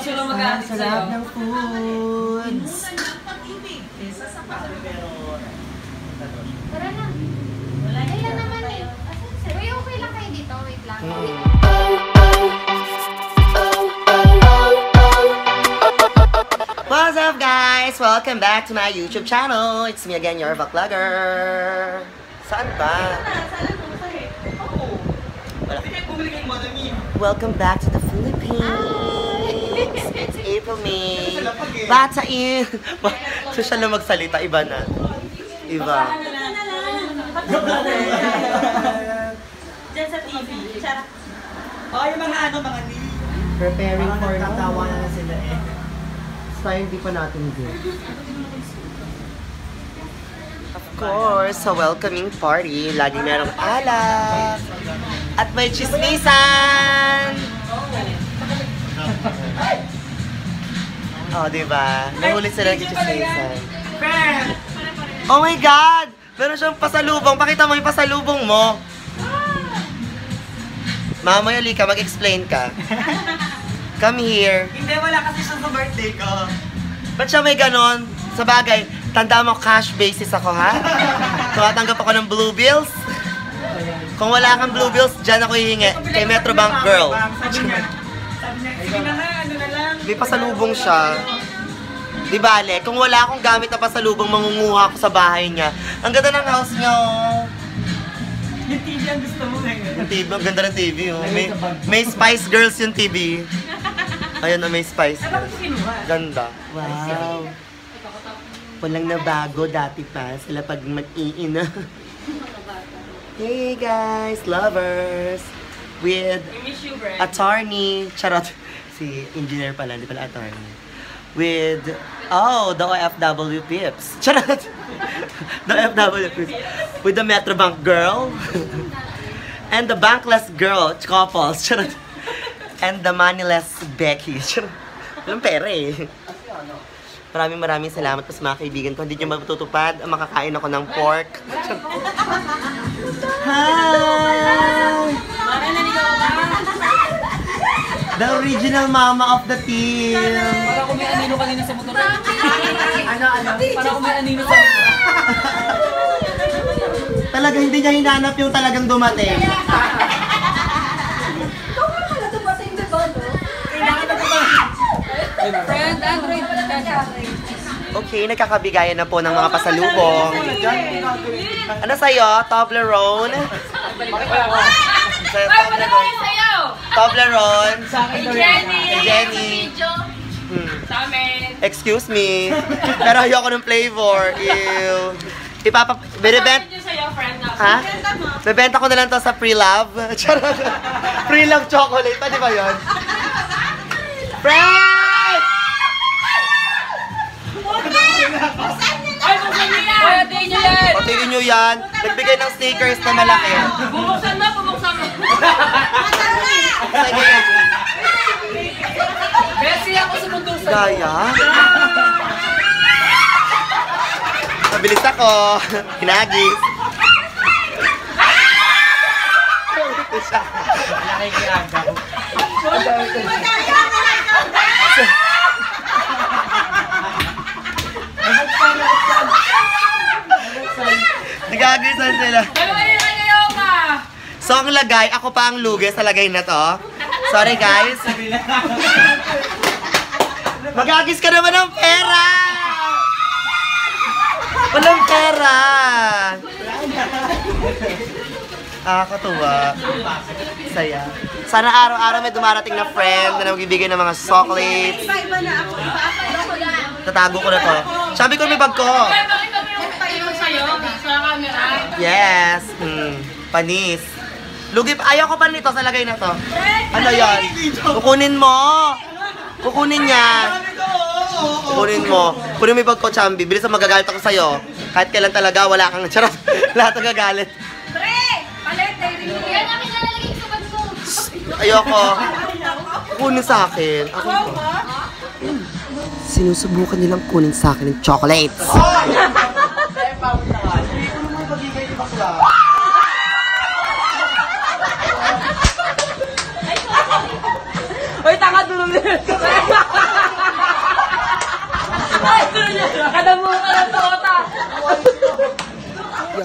sila mag-aatid sa'yo. Sarap ng foods. Tara na. Kailan naman eh. Wait, okay lang kayo dito. Wait lang. What's up guys? Welcome back to my YouTube channel. It's me again, your vlogger. Saan ba? Wala. Welcome back to the Philippines. It's April, May. Batain. Social na magsalita, iba na. Iba. Diyan sa TV. Charot. Oh, yung mga mga ni. Preparing for Tatawa na sila eh. Tayo hindi pa natin din. Of course, sa welcoming party, laging merong alak. At may chismisan! Oh, diba? Nahuli sila ng chismisan. Oh my God! Meron siyang pasalubong. Pakita mo yung pasalubong mo. Mamaya, Lika, mag-explain ka. Come here. Hindi, wala kasi siya sa birthday ko. Ba't siya may ganon? Sa bagay, tanda mo cash basis ako, ha? Tumatanggap ako ng blue bills. Kung wala kang blue bills, dyan ako hihingi. Kay Metrobank Girl. Sabi niya, sige na nga, ano na lang. May pasalubong siya. Di bale, kung wala akong gamit na pasalubong, mangunguha ako sa bahay niya. Ang ganda ng house niya, oh. Yung TV ang gusto mo ngayon. Yung TV, ang ganda ng TV, oh. May Spice Girls yung TV. Ayun na, may Spice Girls. Ganda. Wow. Walang nabago dati pa sila pag mag-iina. Hey guys, lovers! With attorney, charot. Si engineer pala, hindi pala attorney. With, oh, the OFW Pips. Charot! The OFW Pips. With the Metrobank Girl. And the Bankless Girl, couples. Charot. And the Moneyless Becky. Charot. Walang pera eh. Maraming salamat po sa mga kaibigan ko. Hindi nyo matutupad. Makakain ako ng pork. Hi! The original mama of the team. Para kung may anino kanina sa motor. Ano? Para kung may anino sa motor. Talaga hindi niya hinanap yung talagang dumating. Friend, Android. Okay, nagkakabigayan na po ng mga pasalubong. Ano sa'yo? Toblerone? Toblerone? Jenny? Sa amin. Excuse me. Pero ayoko ng flavor. Ew. Bebenta ha? Bebenta ko na lang to sa Pre-Love. Charot. Pre-Love chocolate. Pa, di ba yun? Friend! Ay, buksan niyo yan! Patayin niyo yan! Patayin nyo yan. Nagbigay ng stickers na malaki. Bubuksan mo, bubuksan mo! Sige. Bessie ako sa mundo sa Gaya? Mabilis ako. Hinagis. Nakikiagaw. Nagagisan sila. So ang lagay, ako pa ang lugi sa lagay na to. Sorry guys. Magagis ka naman ng pera! Walang pera! Katuwa. Saya. Sana araw-araw may dumarating na friend na magbibigay ng mga chocolates. Tatago ko na to. Sabi ko may bag ko. Yes. Panis. Lugi pa. Ayaw ko pa nito sa lagay na to. Ano yan? Kukunin mo. Kukunin niya. Kukunin mo. Kunin mo yung bag ko, Chambi. Bilis na magagalit ako sa'yo. Kahit kailan talaga, wala kang charot. Lahat nagagalit. Ayoko. Kunin sa akin. Ako po. Sinusubukan nilang kunin sa akin ng chocolates. Uy, tanga, tulong nila.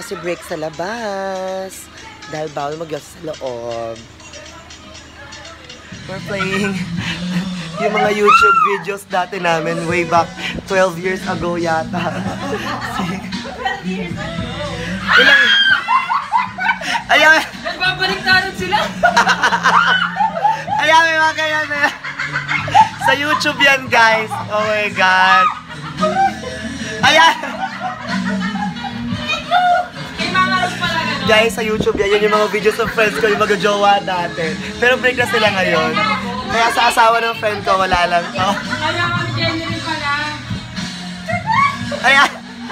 kasi break sa labas. Dahil bawal mag-gas sa loob. We're playing yung mga YouTube videos dati namin way back 12 years ago yata. 12 years ago. Ilang... Ayan! Nagbabaliktaran sila. Ayan, may mga ganyan na. Sa YouTube yan, guys. Oh my God. Ayan! Guys, sa YouTube yan, yun yung mga videos ng friends ko, yung mag-jowa dati. Pero break na sila ngayon. Kaya sa asawa ng friend ko, wala lang to. Kaya kami January pala. Ayan!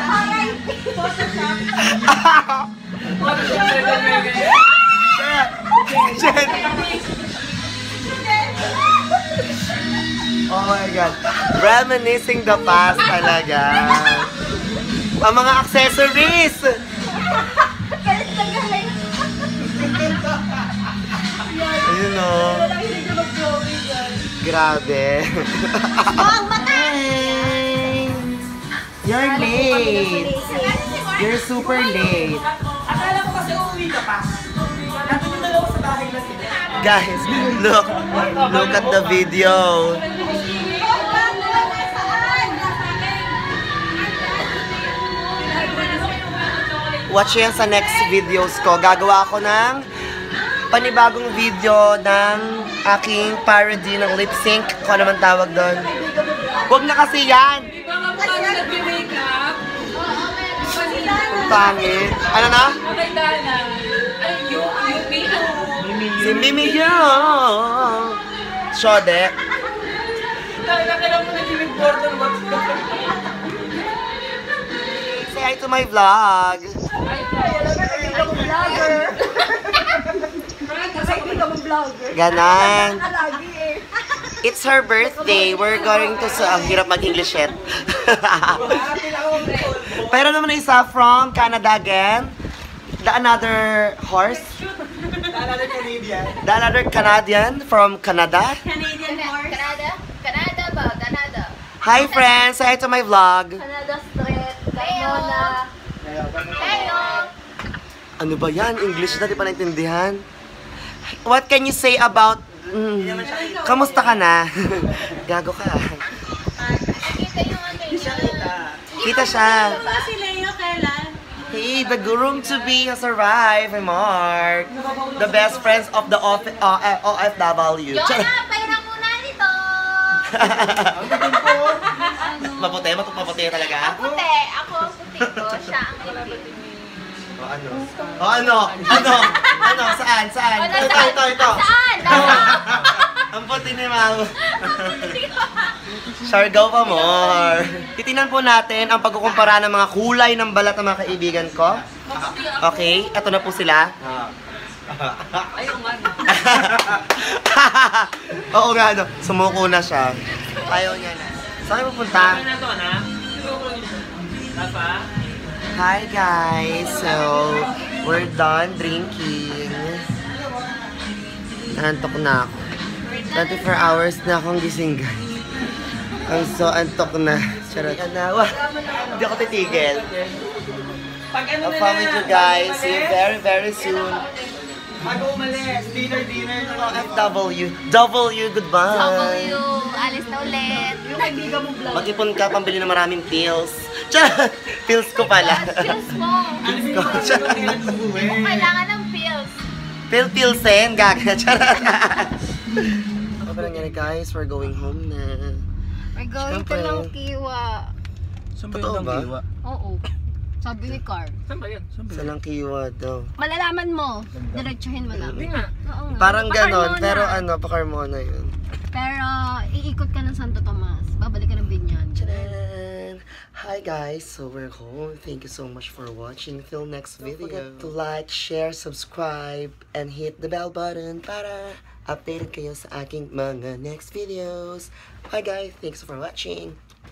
Jen! Oh my God. Reminiscing the past talaga. Ang mga accessories! Ayun o. Grabe. Ang mata! You're late. You're super late. Akala ko kasi uuwi ka pa. Nandun yung dalawa sa bahay na sila. Guys, look. Look at the video. Watch yan sa next videos ko. Gagawa ako ng panibagong video ng aking parody ng lip sync. Kung ano man tawag doon. Huwag na kasi yan. Di ba nga pa nag-makeup? Pangit. Ano na? Okay, Dana. Ay, Yupi. Si Mimi Yo. Shode. Kailan mo na Jimmy Gordon. Say hi to my vlog. Ganan. It's her birthday. We're going to ang hirap mag-English yet. Pero naman isa from Canada again. The another horse. The another Canadian from Canada. Canadian horse. Canada ba? Canada. Hi friends, say hi to my vlog. Canada Street. Carmona. Heyo. Ano ba yan? English na, di pa naintindihan. What can you say about... kamusta ka na? Gago ka. Kita yung ano yun. Kita siya. Si Leo kailan? Hey, the groom to be has arrived. Hey, Mark. The best friends of the OFW. Yona, pahiram muna nito. Maputi talaga? Puti. Ako ang puti ko. Siya ang itim. O ano? Ano? Saan? Ito. Saan? Ang puti ni Mama. Siargao pa more. Titingnan po natin ang pagkukumpara ng mga kulay ng balat ng mga kaibigan ko. Okay, eto na po sila. Oo nga, no. Sumuko na siya. Ayaw niya na. Saan kayo pupunta? Hi guys! So, we're done drinking. Antok na ako. 24 hours na akong gising guys. Ang so antok na. Charot. Hindi ako titigil. I'll promise you guys. See you very soon. Bago umalis, dinner na FW. W, goodbye. W, alis na ulit. Yung kaibigan mo vlog. Mag-ipon ka, pambili ng maraming pills. Charot! Pills ko pala. Pills mo. Pills ko. Charot. Kailangan ng pills. Pilsen, gaga. Charot. Ano ba nangyari guys? We're going home na. We're going to Siyempre. Langkiwa. Totoo ba? Oo. Sabi ni Carl. Sa Langkiwa daw. Malalaman mo. Diretsuhin mo lang. Oo nga. Parang ganon, Pacarmona. pero ano, pa-Carmona yun. Pero iikot ka ng Santo Tomas. Babalik ka ng Binyan. Tadaan! Hi guys, so we're home. Thank you so much for watching. Till next video. Don't forget to like, share, subscribe, and hit the bell button para updated kayo sa aking mga next videos. Bye guys, thanks for watching.